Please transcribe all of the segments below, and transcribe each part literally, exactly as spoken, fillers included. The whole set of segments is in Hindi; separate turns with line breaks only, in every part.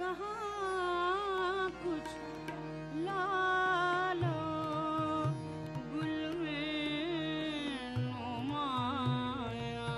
जहाँ कुछ लालो गुल में नुमाया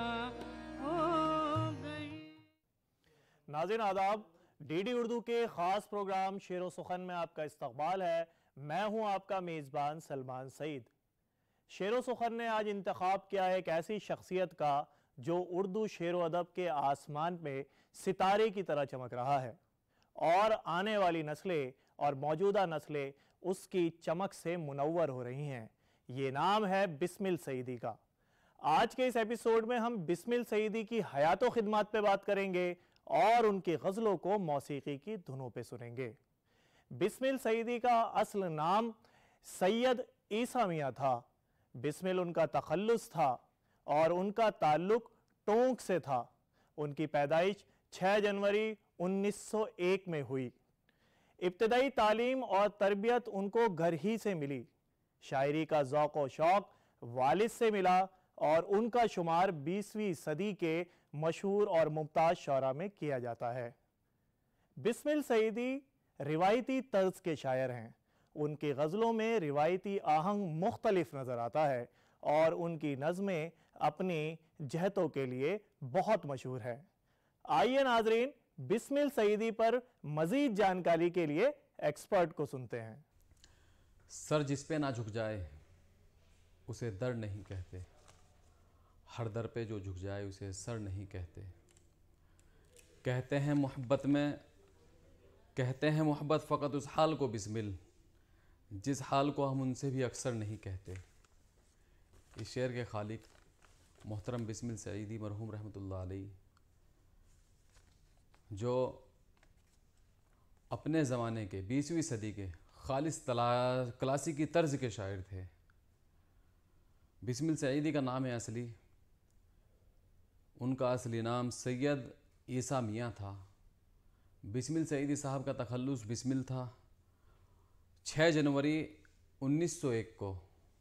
हो गई।
नाज़रीन आदाब, डीडी उर्दू के ख़ास प्रोग्राम शेर व सुखन में आपका इस्तकबाल है। मैं हूं आपका मेज़बान सलमान सईद। शेर व सुखन ने आज इंतखाब किया है एक ऐसी शख्सियत का जो उर्दू शेर व अदब के आसमान में सितारे की तरह चमक रहा है और आने वाली नस्लें और मौजूदा नस्लें उसकी चमक से मुनव्वर हो रही हैं। ये नाम है बिस्मिल सईदी का। आज के इस एपिसोड में हम बिस्मिल सईदी की हयातो खिदमात पे बात करेंगे और उनकी गज़लों को मौसीकी की धुनों पे सुनेंगे। बिस्मिल सईदी का असल नाम सैयद ईसा मियां था। बिस्मिल उनका तखल्लुस था और उनका ताल्लुक टोंक से था। उनकी पैदाइश छह जनवरी उन्नीस सौ एक में हुई। इब्तदाई तालीम और तरबियत उनको घर ही से मिली। शायरी का ज़ौक़ व शौक़ वालिद से मिला और उनका शुमार बीसवीं सदी के मशहूर और मुमताज़ शौरा में किया जाता है। बिस्मिल सईदी रिवायती तर्ज के शायर हैं। उनकी गज़लों में रिवायती आहंग मुख्तलिफ नज़र आता है और उनकी नज़में अपनी जहतों के लिए बहुत मशहूर है। आइए नाज़रीन, बिस्मिल सईदी पर मज़ीद जानकारी के लिए एक्सपर्ट को सुनते हैं।
सर जिस पे ना झुक जाए उसे दर नहीं कहते, हर दर पे जो झुक जाए उसे सर नहीं कहते। कहते हैं मोहब्बत में कहते हैं मोहब्बत फ़कत उस हाल को बिस्मिल जिस हाल को हम उनसे भी अक्सर नहीं कहते। इस शेर के खालिक मोहतरम बिस्मिल सईदी मरहूम रहमतुल्लाह अलैह, जो अपने ज़माने के बीसवीं सदी के खालिस क्लासिकी तर्ज के शायर थे। बिस्मिल सईदी का नाम है असली, उनका असली नाम सैयद ईसा मियां था। बिस्मिल सईदी साहब का तखल्लुस बिस्मिल था। छह जनवरी उन्नीस सौ एक को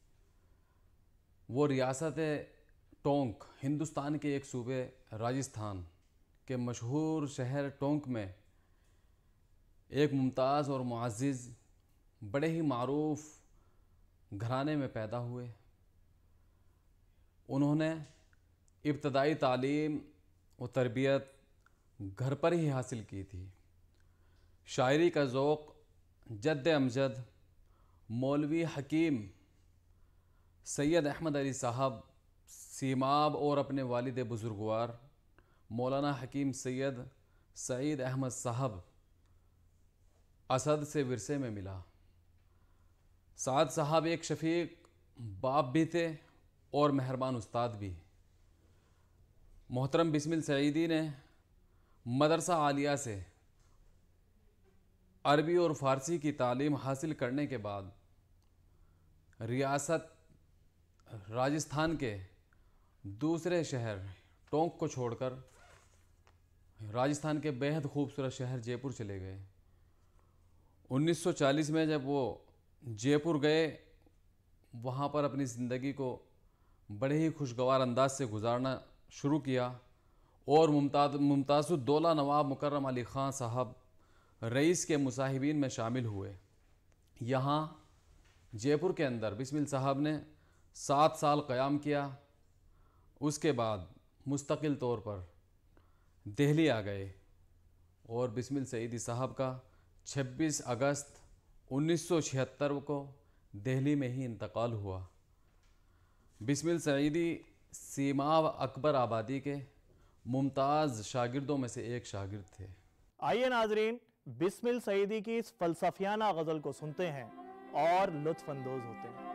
वो रियासत टोंक, हिंदुस्तान के एक सूबे राजस्थान के मशहूर शहर टोंक में एक मुमताज़ और मुअज़्ज़िज़ बड़े ही मारूफ घराने में पैदा हुए। उन्होंने इब्तदाई तालीम व तरबियत घर पर ही हासिल की थी। शायरी का ज़ौक़ जद्द अमजद मौलवी हकीम सैयद अहमद अली साहब सीमाब और अपने वालिद बुज़ुर्गवार मौलाना हकीम सैयद सईद अहमद साहब असद से विरसे में मिला। साद साहब एक शफीक बाप भी थे और मेहरबान उस्ताद भी। मोहतरम बिस्मिल सईदी ने मदरसा आलिया से अरबी और फ़ारसी की तालीम हासिल करने के बाद रियासत राजस्थान के दूसरे शहर टोंक को छोड़कर राजस्थान के बेहद खूबसूरत शहर जयपुर चले गए। उन्नीस सौ चालीस में जब वो जयपुर गए, वहाँ पर अपनी ज़िंदगी को बड़े ही खुशगवार अंदाज से गुजारना शुरू किया और मुमताज़ मुमताज़ुद्दौला नवाब मुकर्रम अली ख़ान साहब रईस के मुसाहिबीन में शामिल हुए। यहाँ जयपुर के अंदर बिस्मिल साहब ने सात साल क़याम किया। उसके बाद मुस्तकिल तौर पर दिल्ली आ गए और बिस्मिल सईदी साहब का छब्बीस अगस्त उन्नीस सौ छिहत्तर को दिल्ली में ही इंतकाल हुआ। बिस्मिल सईदी सीमाब अकबर आबादी के मुमताज़ शागिर्दों में से एक शागिर्द थे।
आइए नाजरीन, बिस्मिल सईदी की इस फलसफियाना गज़ल को सुनते हैं और लुत्फ़ अंदोज़ होते हैं।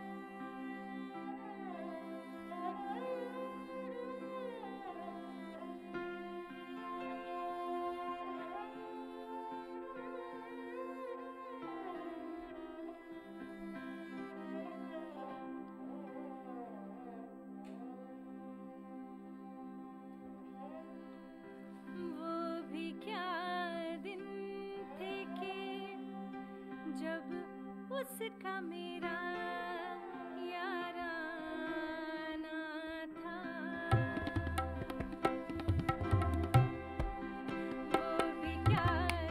उसका मेरा याराना था, वो भी क्या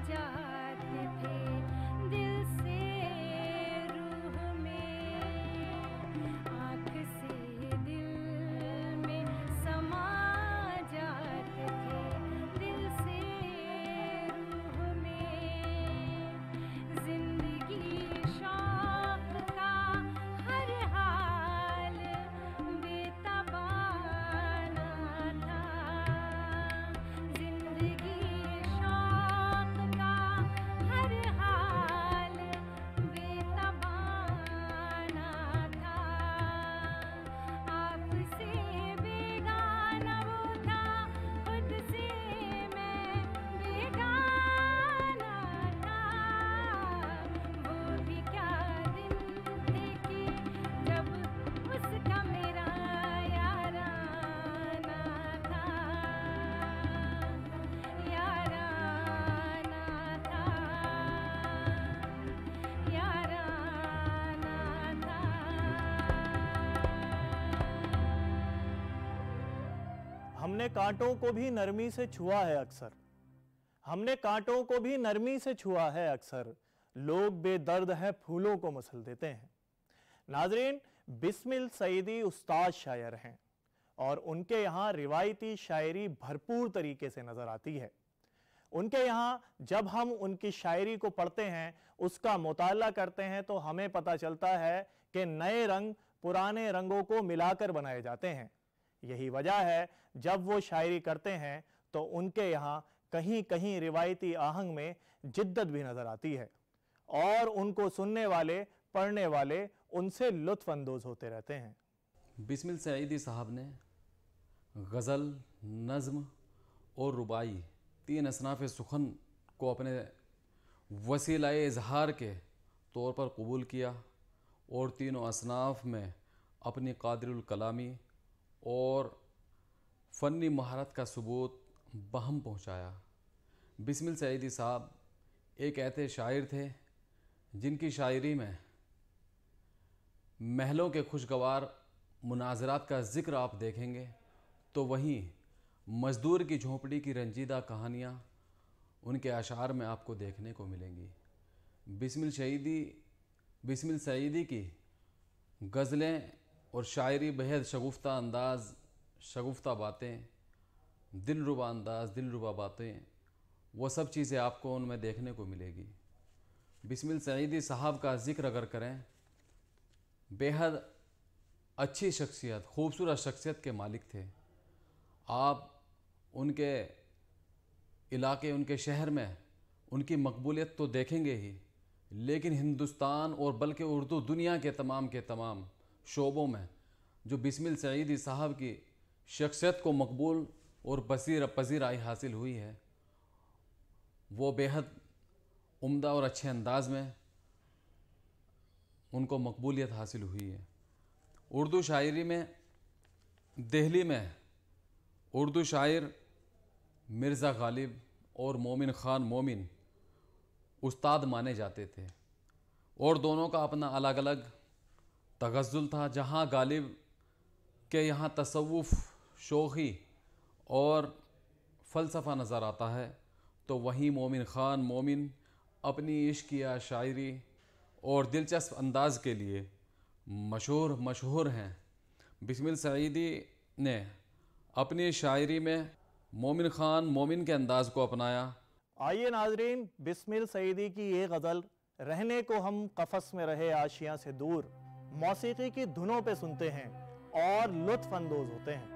जाते थे दिल से रूह में, आँख से दिल में समा जाते थे दिल से रूह में। जिंदगी शौक का हर हाल बेतबाना था, जिंदगी शौक का हर हाल बेतबाना था। आपसे बेगाना वो था, खुद से मैं बेगाना था। वो भी क्या दिन थे कि जब उसका मेरा याराना था, याराना था, याराना था।
हमने कांटों को भी नरमी से छुआ है अक्सर, हमने कांटों को भी नरमी से छुआ है अक्सर, लोग बेदर्द है फूलों को मसल देते हैं। नाजरीन, बिस्मिल सईदी उस्ताद शायर हैं और उनके यहाँ रिवायती शायरी भरपूर तरीके से नजर आती है। उनके यहाँ जब हम उनकी शायरी को पढ़ते हैं, उसका मुताला करते हैं, तो हमें पता चलता है कि नए रंग पुराने रंगों को मिलाकर बनाए जाते हैं। यही वजह है जब वो शायरी करते हैं तो उनके यहाँ कहीं कहीं रिवायती आहंग में जिद्दत भी नजर आती है और उनको सुनने वाले पढ़ने वाले उनसे लुत्फ अंदोज होते रहते हैं।
बिस्मिल सईदी साहब ने गज़ल, नज़्म और रुबाई तीन असनाफ़ सुखन को अपने वसीलाए इजहार के तौर पर कबूल किया और तीनों असनाफ़ में अपनी कादिरुल कलामी और फ़नी महारत का सबूत बहम पहुँचाया। बिस्मिल सईदी साहब एक ऐसे शायर थे जिनकी शायरी में महलों के खुशगवार मुनाजरात का ज़िक्र आप देखेंगे तो वहीं मज़दूर की झोंपड़ी की रंजीदा कहानियाँ उनके अशार में आपको देखने को मिलेंगी। बिस्मिल सईदी बिस्मिल सईदी की गज़लें और शायरी बेहद शगुफ्ता अंदाज, शगुफ्ता बातें, दिलरुबा अंदाज, दिलरुबा बातें, वो सब चीज़ें आपको उनमें देखने को मिलेगी। बिस्मिल सईदी साहब का ज़िक्र अगर करें, बेहद अच्छी शख्सियत, खूबसूरत शख्सियत के मालिक थे। आप उनके इलाके, उनके शहर में उनकी मकबूलियत तो देखेंगे ही, लेकिन हिंदुस्तान और बल्कि उर्दू दुनिया के तमाम के तमाम शोबों में जो बिस्मिल सईदी साहब की शख्सियत को मकबूल और पसीर पजीराई हासिल हुई है, वो बेहद उम्दा और अच्छे अंदाज में उनको मकबूलियत हासिल हुई है। उर्दू शायरी में दिल्ली में उर्दू शायर मिर्ज़ा गालिब और मोमिन ख़ान मोमिन उस्ताद माने जाते थे और दोनों का अपना अलग अलग तगज़्ज़ुल था। जहाँ गालिब के यहाँ तसव्वुफ़, शोखी और फ़लसफ़ा नज़र आता है, तो वहीं मोमिन ख़ान मोमिन अपनी इश्किया शायरी और दिलचस्प अंदाज़ के लिए मशहूर मशहूर हैं। बिस्मिल सईदी ने अपनी शायरी में मोमिन ख़ान मोमिन के अंदाज़ को अपनाया।
आइए नाजरीन, बिस्मिल सईदी की ये गज़ल रहने को हम कफस में रहे आशियां से दूर मौसीकी की धुनों पे सुनते हैं और लुत्फ अंदोज होते हैं।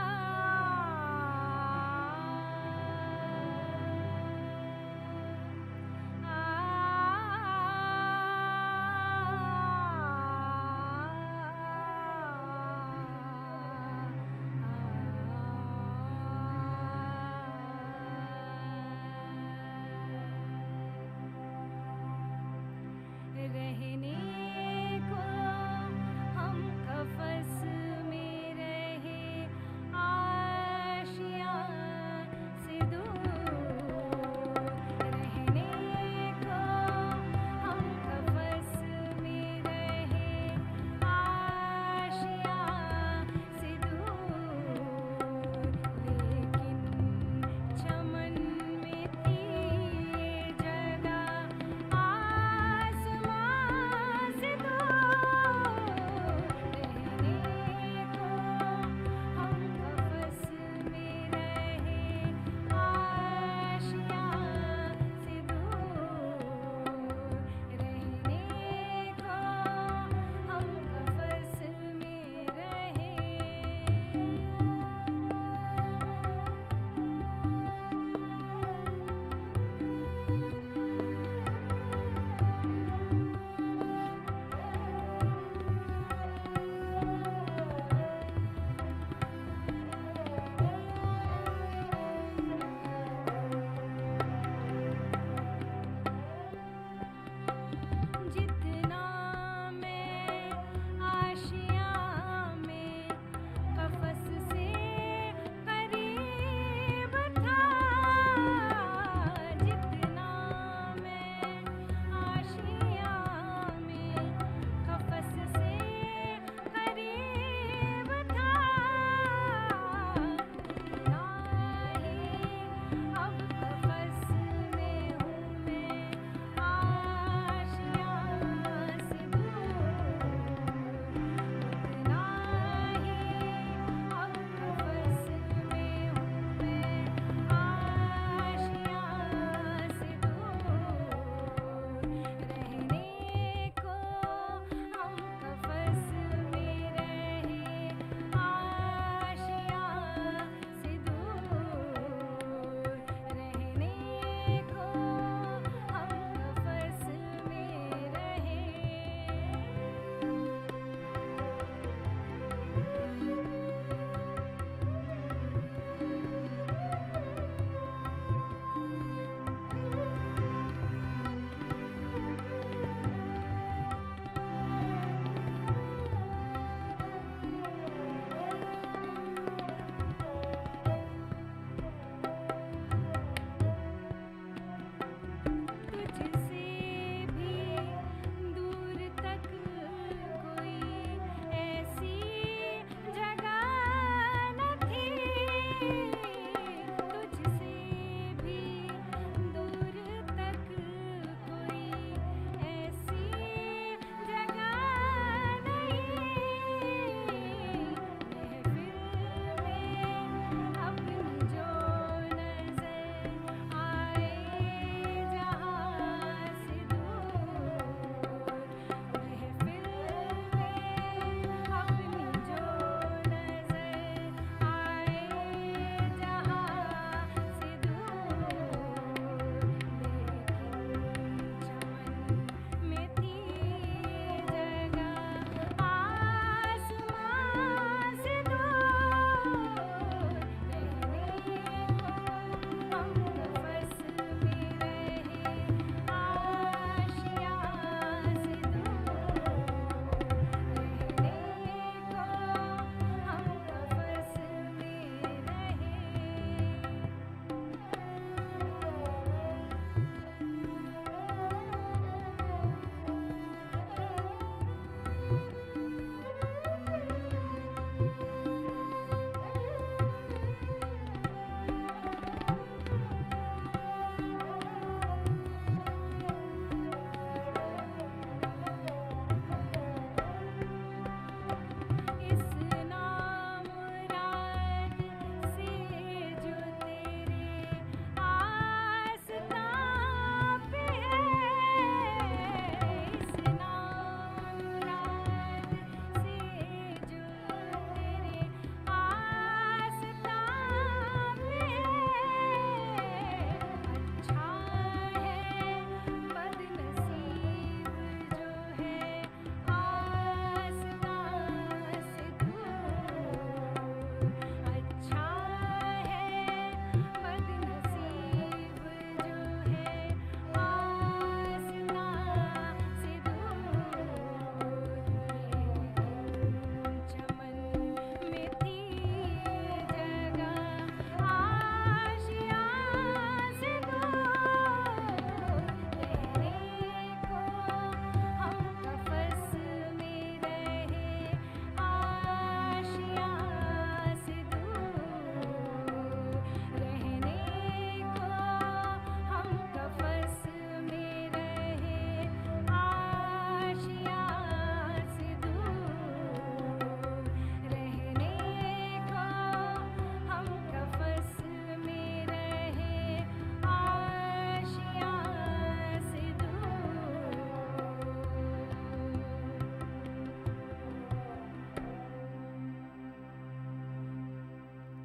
आ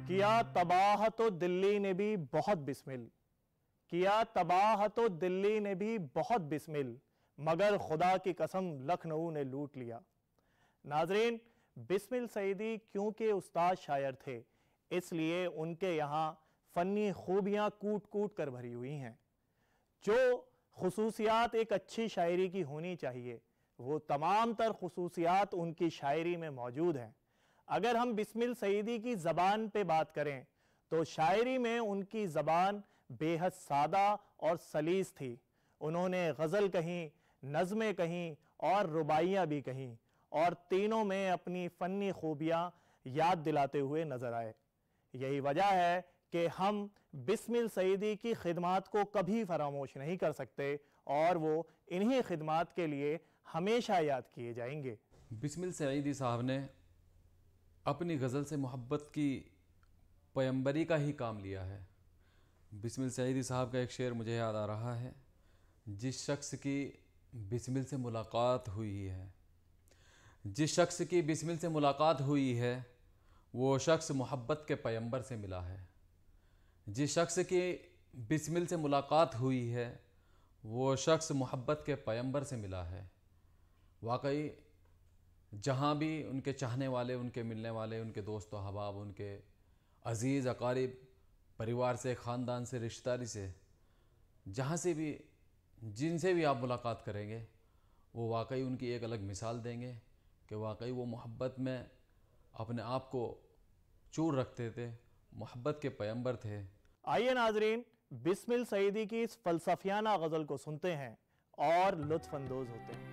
किया तबाह तो दिल्ली ने भी बहुत बिस्मिल, किया तबाह तो दिल्ली ने भी बहुत बिस्मिल, मगर खुदा की कसम लखनऊ ने लूट लिया। नाजरीन, बिस्मिल सईदी क्योंकि उस्ताद शायर थे, इसलिए उनके यहाँ फ़न्नी खूबियाँ कूट कूट कर भरी हुई हैं। जो खुसूसियात एक अच्छी शायरी की होनी चाहिए, वो तमाम तर खुसूसियात उनकी शायरी में मौजूद हैं। अगर हम बिस्मिल सईदी की ज़बान पे बात करें तो शायरी में उनकी ज़बान बेहद सादा और सलीस थी। उन्होंने गज़ल कहीं, नज़में कहीं और रुबाइयाँ भी कहीं, और तीनों में अपनी फ़न्नी खूबियाँ याद दिलाते हुए नज़र आए। यही वजह है कि हम बिस्मिल सईदी की खिदमात को कभी फरामोश नहीं कर सकते और वो इन्हीं खिदमात के लिए हमेशा याद किए जाएंगे।
बिस्मिल सईदी साहब ने अपनी गज़ल से मोहब्बत की पैगंबरी का ही काम लिया है। बिस्मिल सईदी साहब का एक शेर मुझे याद आ रहा है, जिस शख्स की बिस्मिल से मुलाकात हुई है, जिस शख्स की बिस्मिल से मुलाकात हुई है वो शख्स मोहब्बत के पैगंबर से मिला है। जिस शख्स की बिस्मिल से मुलाकात हुई है वो शख्स मोहब्बत के पैगंबर से मिला है। वाकई जहाँ भी उनके चाहने वाले, उनके मिलने वाले, उनके दोस्त अहबाब, उनके अज़ीज़ अकारिब, परिवार से, ख़ानदान से, रिश्तेदारी से, जहाँ से भी, जिनसे भी आप मुलाकात करेंगे वो वाकई उनकी एक अलग मिसाल देंगे कि वाकई वो मोहब्बत में अपने आप को चूर रखते थे, मोहब्बत के पैगंबर थे।
आइए नाजरीन, बिस्मिल सईदी की इस फ़लसफ़ियाना गज़ल को सुनते हैं और लुत्फ़ अंदोज़ होते हैं।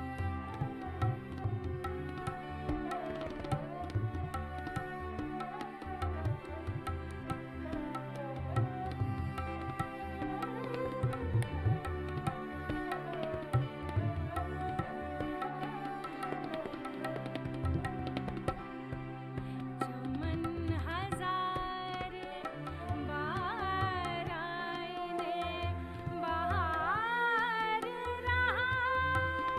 चमन हजार बार आईने बहार रहा,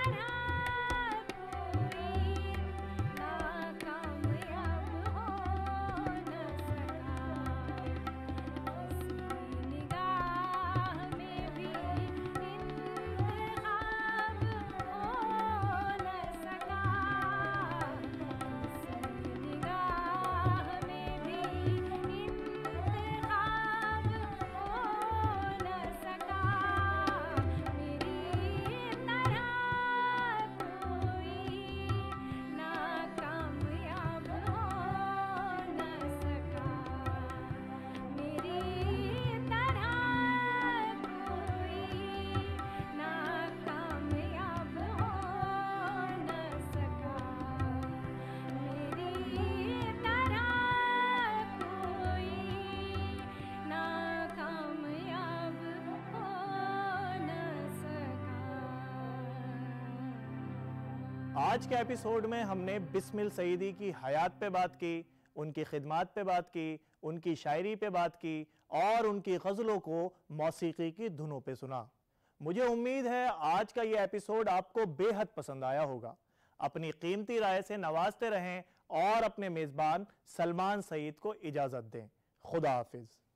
तरह कोई नाकामयाब हो न सका। किसी निगाह में भी इंतखाब हो न सका। किसी निगाह में भी इंतखाब हो न सका। मेरी तरह कोई नाकामयाब हो न सका। मेरी तरह कोई नाकामयाब हो न सका। मेरी तरह कोई नाकामयाब हो न सका।
आज के एपिसोड में हमने बिस्मिल सईदी की हयात पे बात की, उनकी खिदमात पे बात की, उनकी शायरी पे बात की और उनकी गज़लों को मौसीकी की धुनों पे सुना। मुझे उम्मीद है आज का ये एपिसोड आपको बेहद पसंद आया होगा। अपनी कीमती राय से नवाजते रहें और अपने मेज़बान सलमान सईद को इजाज़त दें। खुदा हाफिज़।